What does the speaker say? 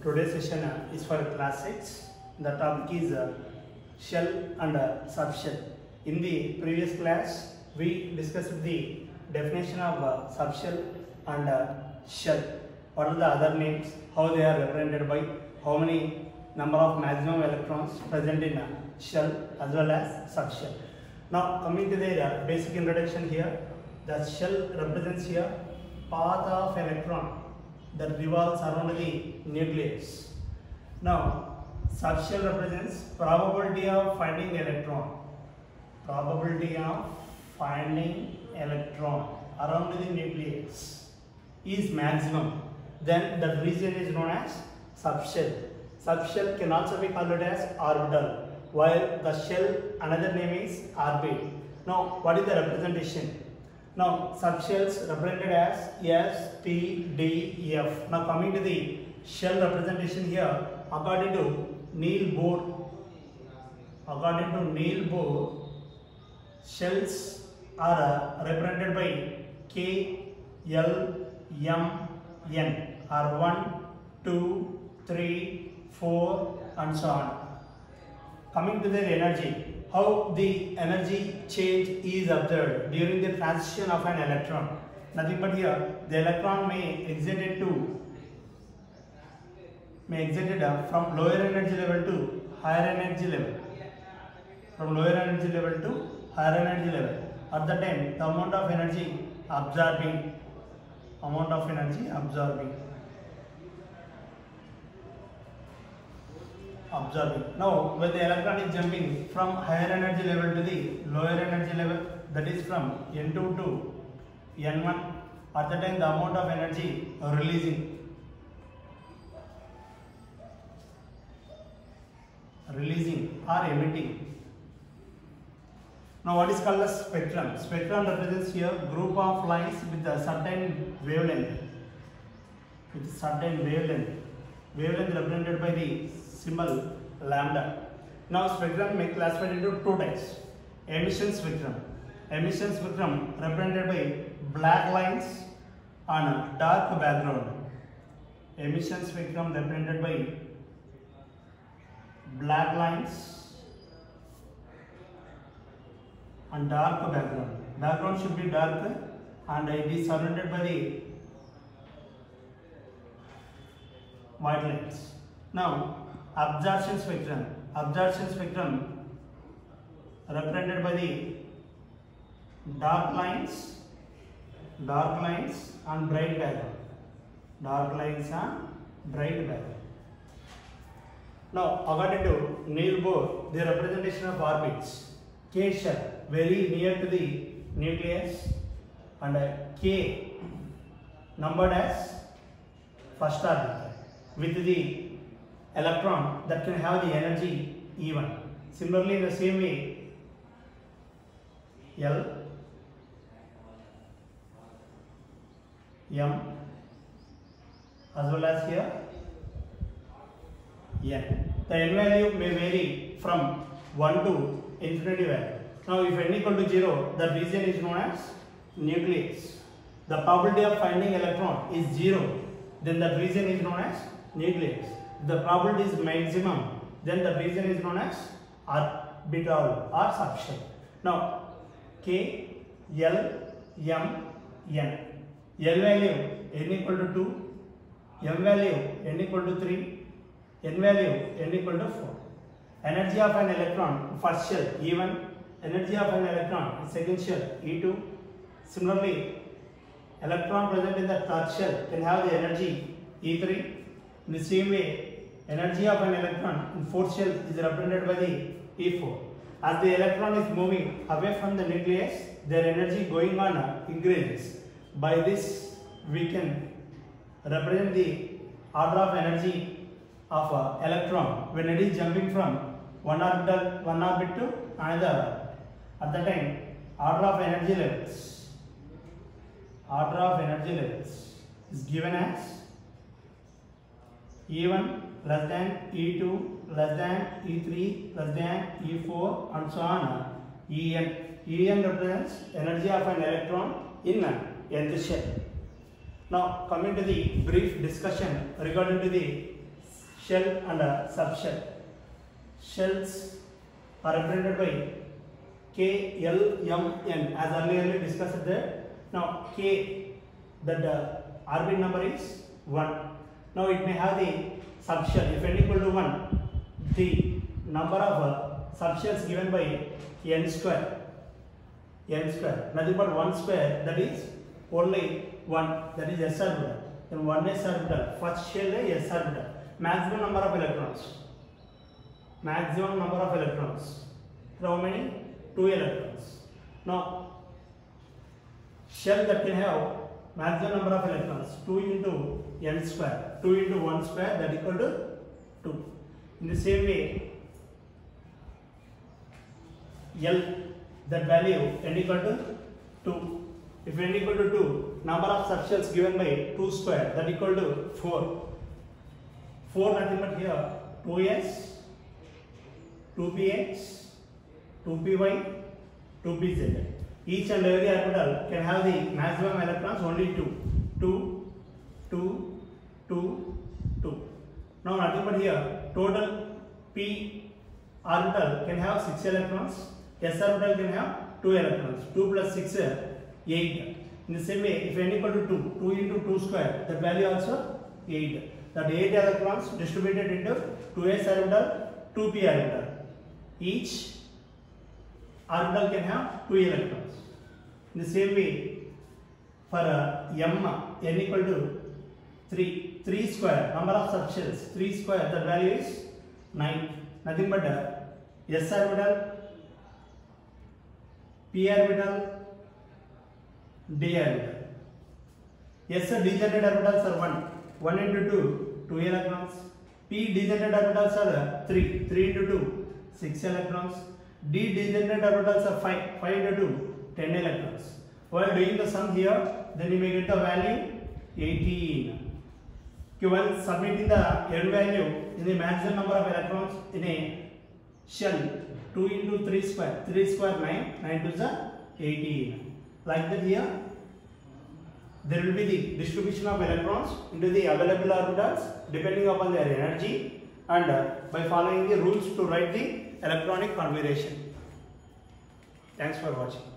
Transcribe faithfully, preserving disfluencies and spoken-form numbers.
Today's session uh, is for class six. The topic is uh, shell and uh, subshell. In the previous class, we discussed the definition of uh, subshell and uh, shell. What are the other names? How they are represented by? How many number of maximum electrons present in a shell as well as subshell. Now coming to the uh, basic introduction here, the shell represents here path of electron that revolves around the nucleus. Now subshell represents probability of finding electron. Probability of finding electron around the nucleus is maximum. Then the region is known as subshell. Subshell can also be called as orbital, while the shell another name is orbit. Now what is the representation? Now subshells represented as S, P, D, F. Now coming to the shell representation here, according to Neil Bohr, according to Neil Bohr, shells are uh, represented by K, L, M, N, are one, two, three, four, and so on. Coming to their energy, how the energy change is observed during the transition of an electron. Nothing but here, the electron may exit into may exit from lower energy level to higher energy level. From lower energy level to higher energy level. At the time, the amount of energy absorbing, amount of energy absorbing. Observing. Now, when the electron is jumping from higher energy level to the lower energy level, that is from N two to N one, at the time the amount of energy releasing, releasing or emitting. Now, what is called a spectrum? Spectrum represents here group of lines with a certain wavelength, with certain wavelength, wavelength represented by the symbol lambda. Now spectrum may classified into two types. Emission spectrum. Emission spectrum represented by black lines on a dark background. Emission spectrum represented by black lines on dark background. Background should be dark and it is surrounded by the white lines. Now absorption spectrum. Absorption spectrum represented by the dark lines, dark lines and bright background. Dark lines and bright background. Now, according to Neil Bohr, the representation of orbits, K shell very near to the nucleus and K numbered as first orbit with the electron that can have the energy E one. Similarly, in the same way, L, M, as well as here N. The N value may vary from one to infinity value. Now, if N equal to zero, the region is known as nucleus. The probability of finding electron is zero, then the region is known as nucleus. The probability is maximum, then the region is known as orbital or subshell. Now, K, L, M, N. L value n equal to two, M value n equal to three, N value n equal to four. Energy of an electron, first shell E one, energy of an electron, second shell E two. Similarly, electron present in the third shell can have the energy E three. In the same way, energy of an electron in fourth shell is represented by the E four. As the electron is moving away from the nucleus, their energy going on increases. By this, we can represent the order of energy of an electron when it is jumping from one orbital, one orbit to another. At the time, order of energy levels, order of energy levels is given as E one less than E two less than E three less than E four and so on. En. En represents energy of an electron in nth shell. Now coming to the brief discussion regarding to the shell and a subshell. Shells are represented by K, L, M, N as earlier discussed there. Now K, that the orbit number is one. Now it may have the subshell. If n equal to one, the number of uh, subshells given by n square. N square, nothing but one square, that is only one, that is s orbital. Then one s orbital, first shell is s orbital. Maximum number of electrons. Maximum number of electrons. How many? Two electrons. Now, shell that can have maximum number of electrons, two into n square, two into one square, that equal to two. In the same way, L, that value n equal to two. If n equal to two, number of subshells given by two square, that equal to four. four nothing but here two s, two p x, two p y, two p z. Each and every orbital can have the maximum electrons only two. two, two, two, two. Now nothing but here total p orbital can have six electrons, s orbital can have two electrons. two plus six, eight. In the same way, if n equal to two, two into two square, that value also eight. That eight electrons distributed into two s orbital, two p orbital. Each orbital can have two electrons. In the same way, for uh, m, n equal to three, three square, number of subshells, three square, that value is nine. Nothing but uh, s orbital, p orbital, d orbital. S degenerate orbitals are one. one into two, two electrons. P degenerate orbitals are three. three into two, six electrons. D degenerate orbitals are five. five into two, ten electrons. While doing the sum here, then you may get the value eighteen. Okay, while submitting the n value in the maximum number of electrons in a shell, two into three square, three square nine, nine to the eighteen. Like that here, there will be the distribution of electrons into the available orbitals depending upon their energy and uh, by following the rules to write the electronic configuration. Thanks for watching.